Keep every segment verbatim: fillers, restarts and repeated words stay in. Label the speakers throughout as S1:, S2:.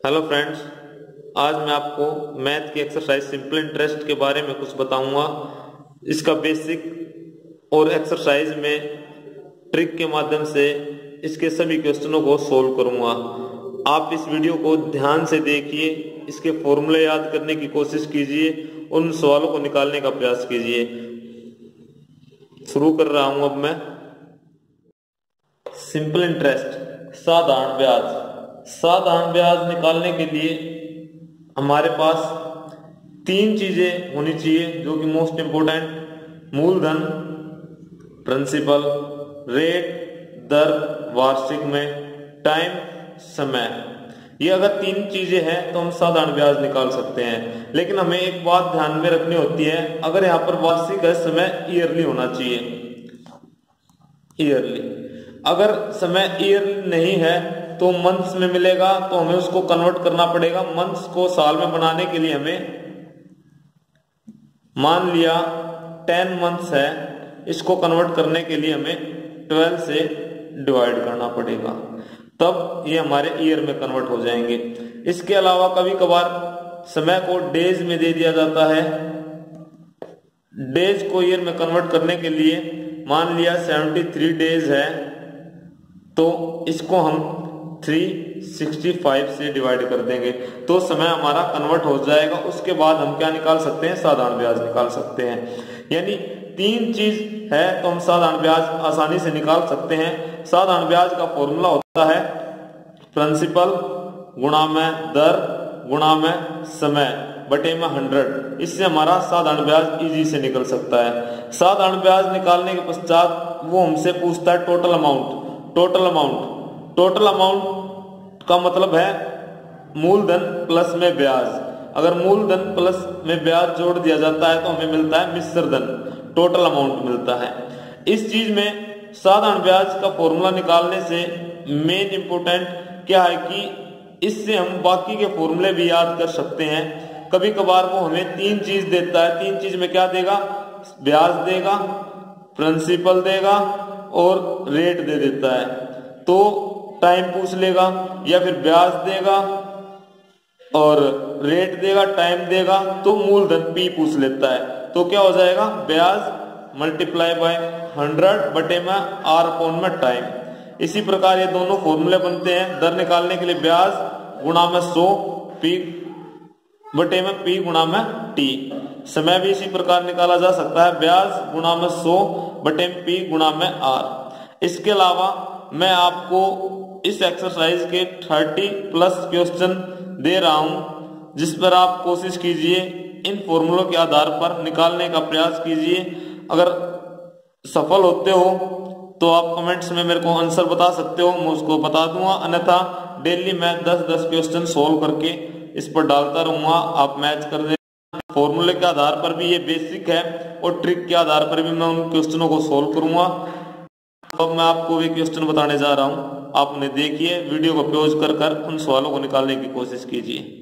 S1: Hello friends, आज मैं आपको मैथ की एक्सरसाइज सिंपल इंटरेस्ट के बारे में कुछ बताऊंगा। इसका बेसिक और एक्सरसाइज में ट्रिक के माध्यम से इसके सभी क्वेश्चनों को सोल्व करूंगा। आप इस वीडियो को ध्यान से देखिए, इसके फॉर्मूले याद करने की कोशिश कीजिए, उन सवालों को निकालने का प्रयास कीजिए। शुरू कर रहा हूं अब मैं। सिंपल इंटरेस्ट, साधारण ब्याज। साधारण ब्याज निकालने के लिए हमारे पास तीन चीजें होनी चाहिए जो कि मोस्ट इंपोर्टेंट: मूलधन, प्रिंसिपल, रेट, दर वार्षिक में, टाइम, समय। ये अगर तीन चीजें हैं तो हम साधारण ब्याज निकाल सकते हैं। लेकिन हमें एक बात ध्यान में रखनी होती है, अगर यहाँ पर वार्षिक है, समय ईयरली होना चाहिए। ईयरली अगर समय ईयरली नहीं है तो मंथ्स में मिलेगा, तो हमें उसको कन्वर्ट करना पड़ेगा। मंथ्स को साल में बनाने के लिए हमें, मान लिया टेन मंथ्स है, इसको कन्वर्ट करने के लिए हमें ट्वेल्व से डिवाइड करना पड़ेगा, तब ये हमारे ईयर में कन्वर्ट हो जाएंगे। इसके अलावा कभी कभार समय को डेज में दे दिया जाता है। डेज को ईयर में कन्वर्ट करने के लिए मान लिया सेवेंटी थ्री डेज है, तो इसको हम थ्री सिक्सटी फाइव से डिवाइड कर देंगे तो समय हमारा कन्वर्ट हो जाएगा। उसके बाद हम क्या निकाल सकते हैं? साधारण ब्याज निकाल सकते हैं। यानी तीन चीज है तो हम साधारण ब्याज आसानी से निकाल सकते हैं। साधारण ब्याज का फॉर्मूला होता है प्रिंसिपल गुणा में दर गुणा में समय बटे में हंड्रेड। इससे हमारा साधारण ब्याज इजी से निकल सकता है। साधारण ब्याज निकालने के पश्चात वो हमसे पूछता है total amount. Total amount total amount का मतलब है मूलधन प्लस में ब्याज। अगर मूलधन प्लस में ब्याज जोड़ दिया जाता है तो हमें मिलता है मिश्र धन, टोटल अमाउंट मिलता है। इस चीज में साधारण ब्याज का फॉर्मूला निकालने से मेन इंपोर्टेंट क्या है कि इससे हम बाकी के फॉर्मूले भी याद कर सकते हैं। कभी कभार वो हमें तीन चीज देता है। तीन चीज में क्या देगा? ब्याज देगा, प्रिंसिपल देगा और रेट दे देता है। तो टाइम पूछ लेगा, या फिर ब्याज देगा और रेट देगा, टाइम देगा, तो मूलधन पी पूछ लेता है। तो क्या हो जाएगा? ब्याज मल्टीप्लाई बाय हंड्रेड बटे में आर अपॉन में टाइम। इसी प्रकार ये दोनों फॉर्मूले बनते हैं। दर निकालने के लिए ब्याज गुणा में सौ पी बटे में पी गुणा में टी। समय भी इसी प्रकार निकाला जा सकता है, ब्याज गुणा में सौ बटे में पी गुणा में आर। इसके अलावा मैं आपको इस एक्सरसाइज के थर्टी प्लस क्वेश्चन दे रहा हूं, जिस पर आप कोशिश कीजिए, इन फॉर्मूलों के आधार पर निकालने का प्रयास कीजिए। अगर सफल होते हो तो आप कमेंट्स में मेरे को आंसर बता सकते हो, मैं उसको बता दूंगा। अन्यथा डेली मैं दस दस क्वेश्चन सोल्व करके इस पर डालता रहूंगा, आप मैच कर देना। फॉर्मूले के आधार पर भी ये बेसिक है और ट्रिक के आधार पर भी मैं उन क्वेश्चनों को सोल्व करूंगा। अब मैं आपको भी क्वेश्चन बताने जा रहा हूं, आप उन्हें देखिए, वीडियो को पॉज कर कर उन सवालों को निकालने की कोशिश कीजिए।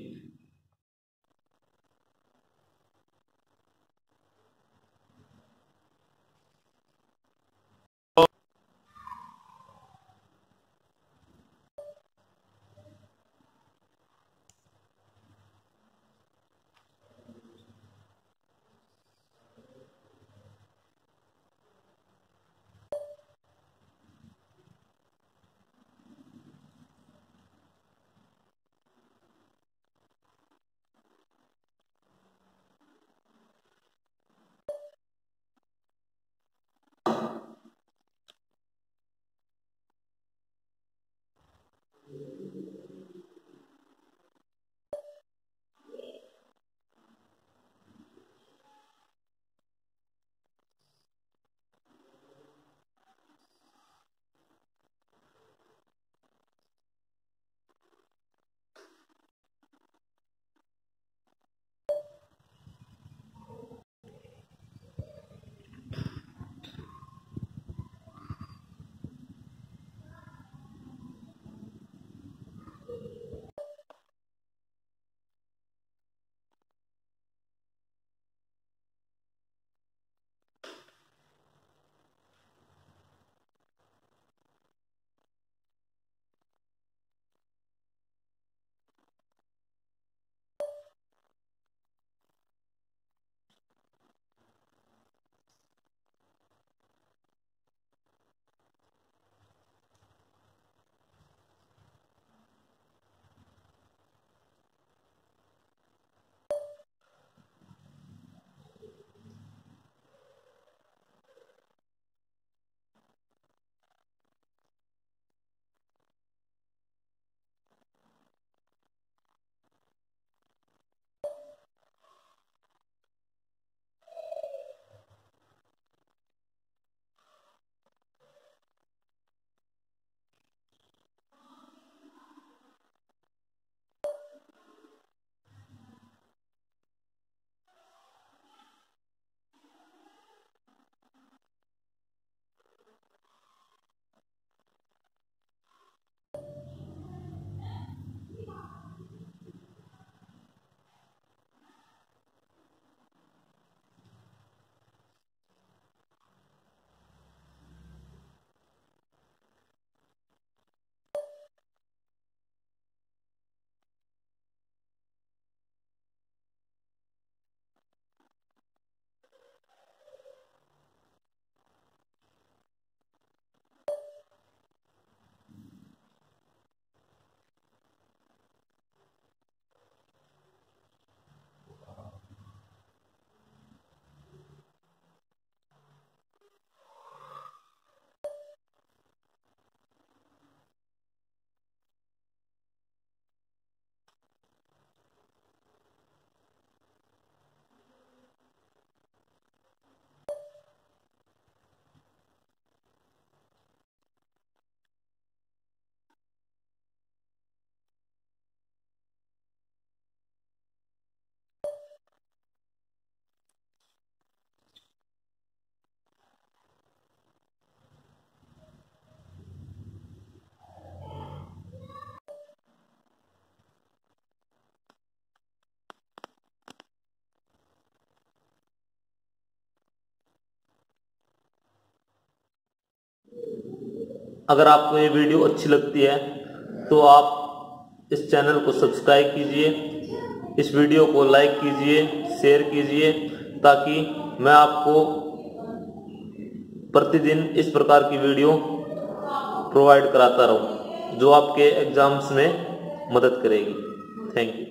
S1: अगर आपको ये वीडियो अच्छी लगती है तो आप इस चैनल को सब्सक्राइब कीजिए, इस वीडियो को लाइक कीजिए, शेयर कीजिए, ताकि मैं आपको प्रतिदिन इस प्रकार की वीडियो प्रोवाइड कराता रहूं जो आपके एग्जाम्स में मदद करेगी। Thank you.